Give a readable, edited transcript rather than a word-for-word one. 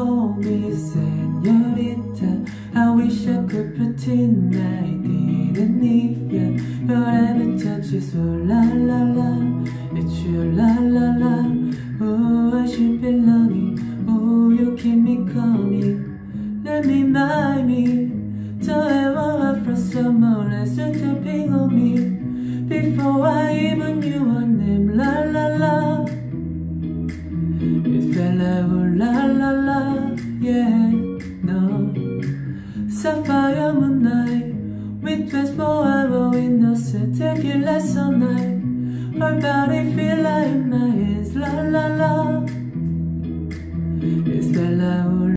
call me señorita. I wish I could pretend I didn't need ya, but every touch is so la la la. It's you la la la. Oh, I should be longing. Oh, you keep me coming. Let me mind me. Don't ever offer someone else to pick on me before I even knew her name. La la la. It felt like oh la la la. Yeah, no. Sapphire moonlight, we twist forever in the set. Take it less all night. Her body feel like my hands. La la la. It felt like oh